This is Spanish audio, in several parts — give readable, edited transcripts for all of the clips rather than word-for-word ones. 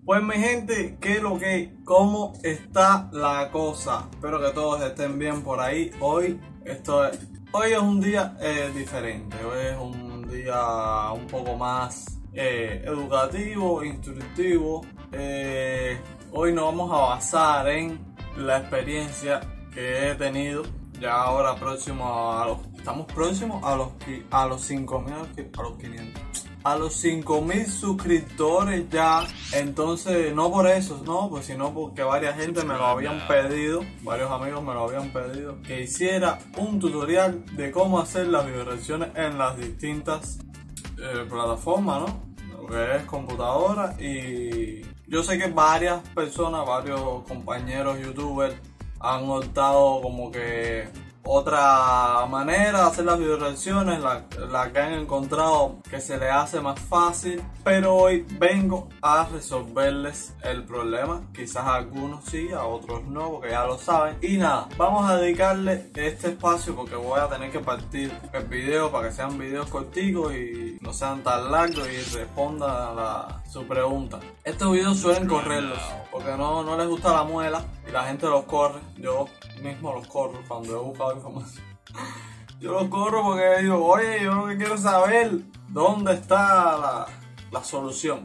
Pues mi gente, ¿qué es lo que? ¿Cómo está la cosa? Espero que todos estén bien por ahí. Hoy es un día diferente. Hoy es un día un poco más educativo, instructivo. Hoy nos vamos a basar en la experiencia que he tenido. Ya ahora estamos próximos a los 5.000, a los 500. A los 5.000 suscriptores ya. Entonces, no por eso, no, pues sino porque varias gente me lo habían pedido, varios amigos me lo habían pedido, que hiciera un tutorial de cómo hacer las videoreacciones en las distintas plataformas, ¿no? Lo que es computadora. Y yo sé que varias personas, varios compañeros youtubers han optado como que otra manera de hacer las videoreacciones, la que han encontrado que se les hace más fácil, pero hoy vengo a resolverles el problema. Quizás a algunos sí, a otros no, porque ya lo saben. Y nada, vamos a dedicarle este espacio porque voy a tener que partir el video para que sean videos corticos y no sean tan largos y respondan a su pregunta. Estos videos suelen correrlos porque no les gusta la muela y la gente los corre. Yo mismo los corro cuando he buscado información. Yo los corro porque digo, oye, yo lo que quiero saber dónde está la solución.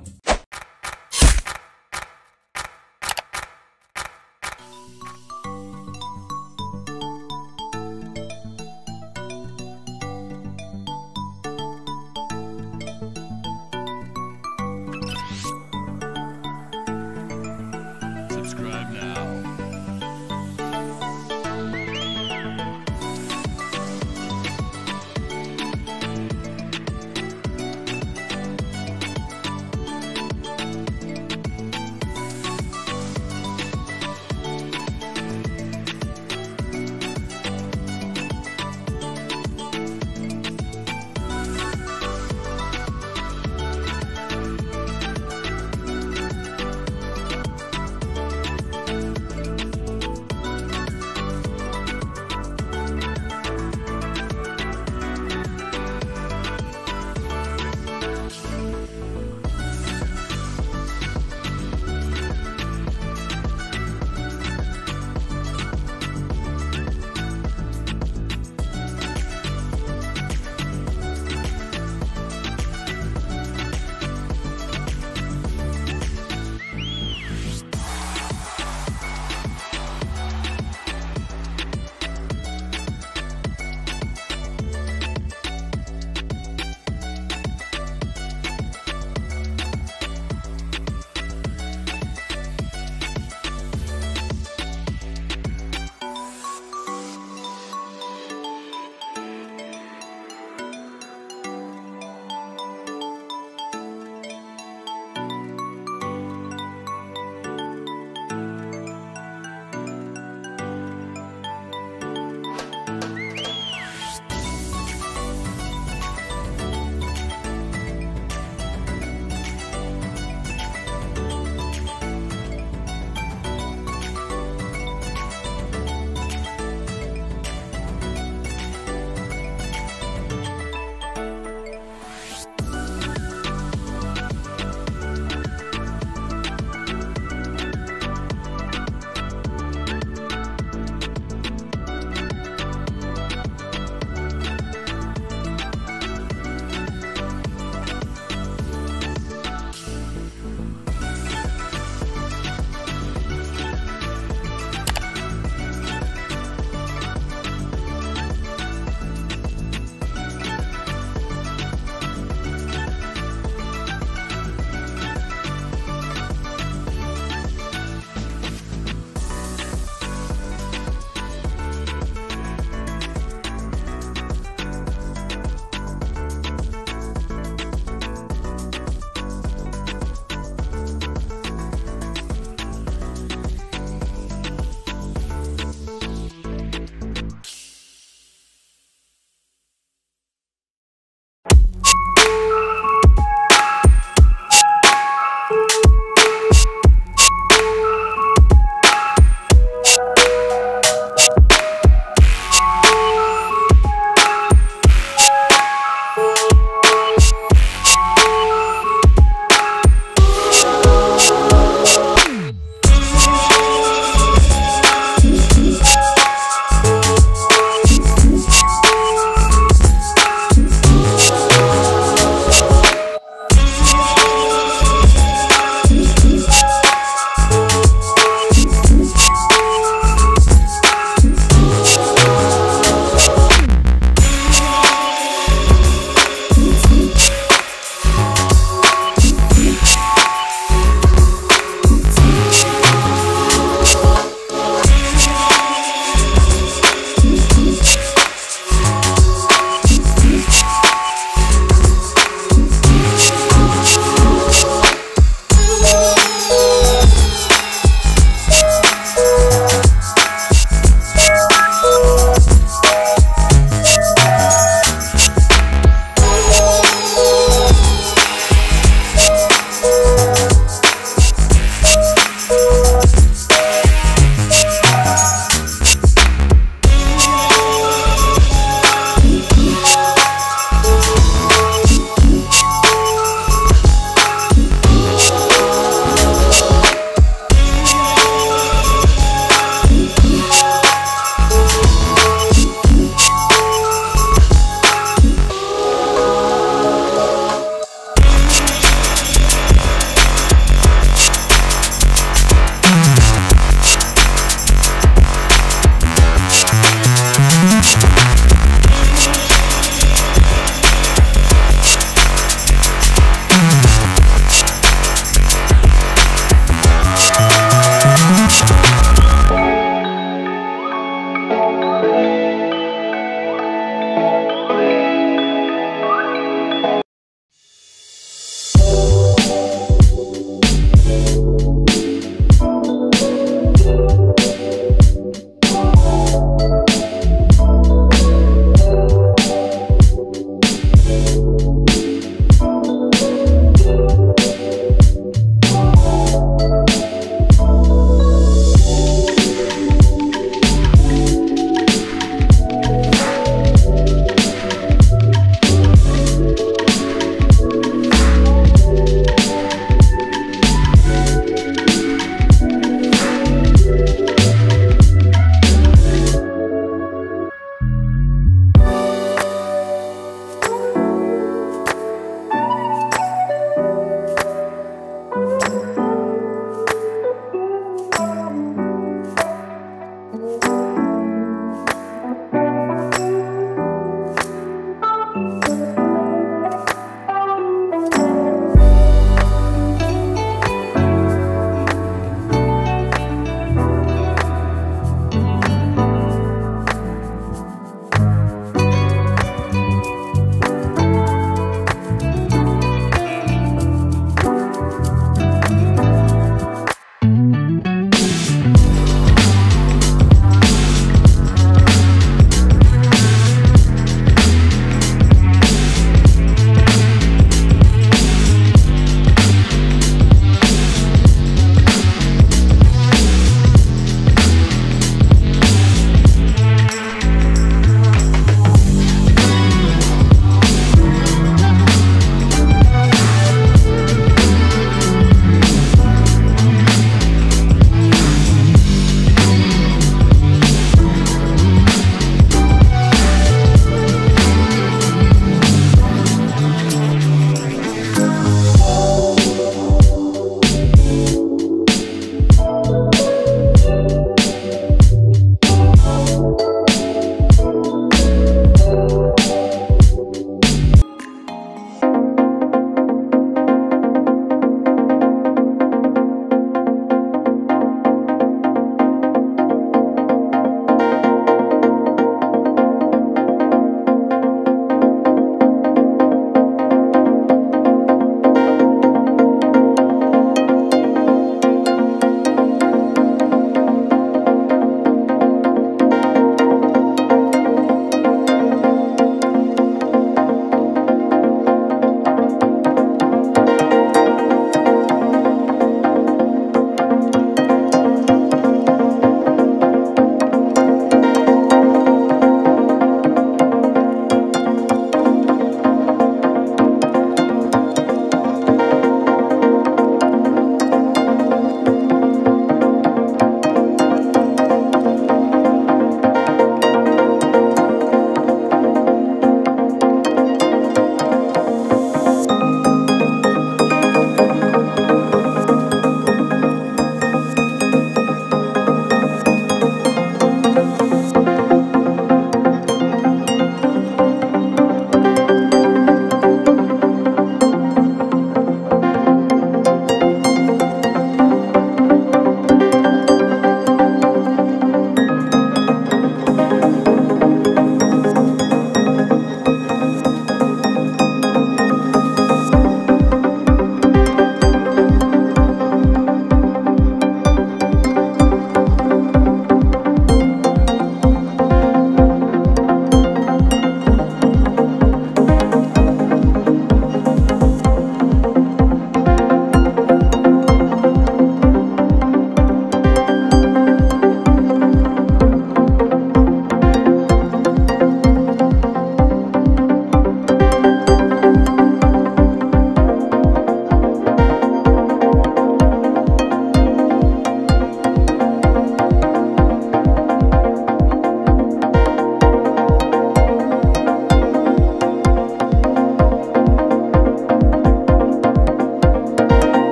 Subscribe now.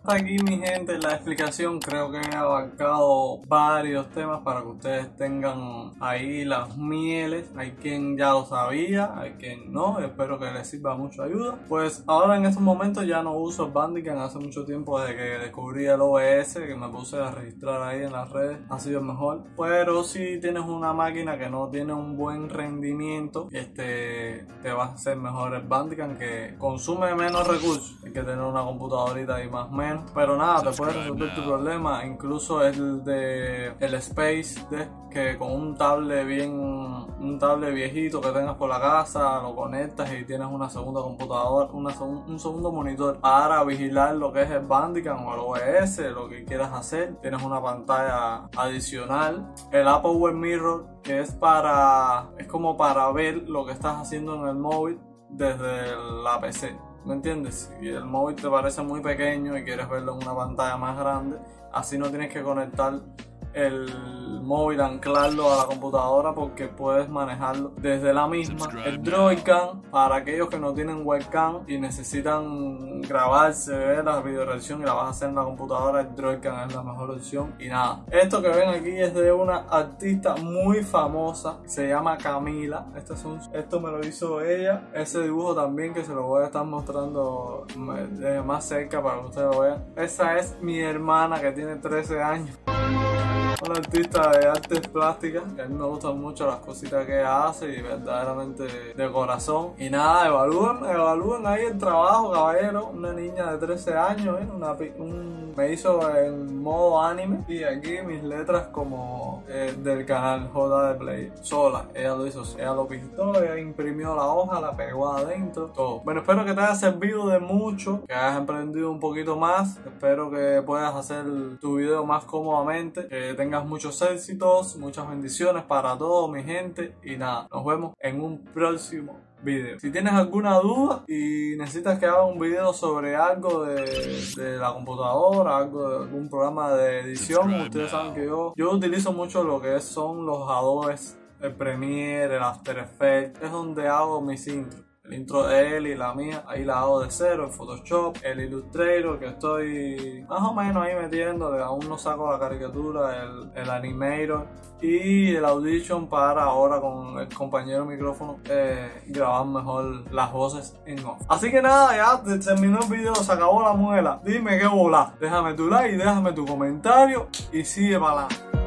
Aquí, mi gente, la explicación creo que he abarcado varios temas para que ustedes tengan ahí las mieles. Hay quien ya lo sabía, hay quien no, espero que les sirva mucha ayuda. Pues ahora en estos momentos ya no uso el Bandicam, hace mucho tiempo desde que descubrí el OBS, que me puse a registrar ahí en las redes, ha sido el mejor. Pero si tienes una máquina que no tiene un buen rendimiento, te va a hacer mejor el Bandicam, que consume menos recursos. Hay que tener una computadorita ahí más o menos, pero nada, te puede resolver tu problema. Incluso el Space Deck, que con un tablet viejito que tengas por la casa, lo conectas y tienes una segunda computadora, un segundo monitor para vigilar lo que es el Bandicam o el OBS, lo que quieras hacer. Tienes una pantalla adicional, el Apple Web Mirror, que es como para ver lo que estás haciendo en el móvil desde la PC. ¿Me entiendes? Si el móvil te parece muy pequeño y quieres verlo en una pantalla más grande, así no tienes que conectar el móvil, anclarlo a la computadora, porque puedes manejarlo desde la misma. El Droidcam, para aquellos que no tienen webcam y necesitan grabarse, ver la videoreacción y la vas a hacer en la computadora, el Droidcam es la mejor opción. Y nada, esto que ven aquí es de una artista muy famosa, se llama Camila. Esto me lo hizo ella. Ese dibujo también, que se lo voy a estar mostrando más cerca para que ustedes lo vean. Esa es mi hermana, que tiene 13 años. Una artista de artes plásticas, que a mí me gustan mucho las cositas que ella hace y verdaderamente de corazón. Y nada, evalúen ahí el trabajo, caballero. Una niña de 13 años, me hizo en modo anime, y aquí mis letras como del canal J de Play, sola. Ella lo hizo, ella lo pintó, ella imprimió la hoja, la pegó adentro, todo. Bueno, espero que te haya servido de mucho, que hayas emprendido un poquito más. Espero que puedas hacer tu video más cómodamente, que tengas muchos éxitos, muchas bendiciones para todos, mi gente. Y nada, nos vemos en un próximo video. Si tienes alguna duda y necesitas que haga un video sobre algo de la computadora, algo de algún programa de edición, ustedes saben que yo utilizo mucho lo que son los Adobes, el Premiere, el After Effects. Es donde hago mis intros. El intro de él y la mía, ahí la hago de cero, el Photoshop, el Illustrator, que estoy más o menos ahí metiéndole. Aún no saco la caricatura, el Animator y el Audition, para ahora con el compañero micrófono grabar mejor las voces en off. Así que nada, ya terminó el video, se acabó la muela. Dime qué bola. Déjame tu like, déjame tu comentario y sigue para adelante.